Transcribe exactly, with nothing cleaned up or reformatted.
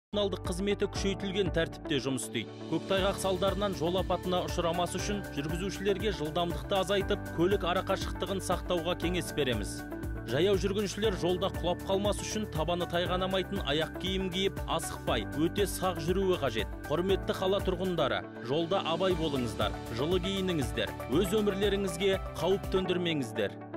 Коммуналдык қызметі күшейтілген тәртіпте жұмыс істейді. Көктайғақ салдарынан жол апатына ұшырамас үшін жүргізушілерге жылдамдықты азайтып, көлік арақашықтығын сақтауға кеңес береміз. Жаяу жүргіншілер жолда құлап қалмас үшін табаны тайғанамайтын аяқ киім киіп, асықпай, өте сақ жүруі қажет. Құрметті қала тұрғындары, жолда абай болыңыздар, жылы киініңіздер, өз өмірлеріңізге қауіп төндірмеңіздер.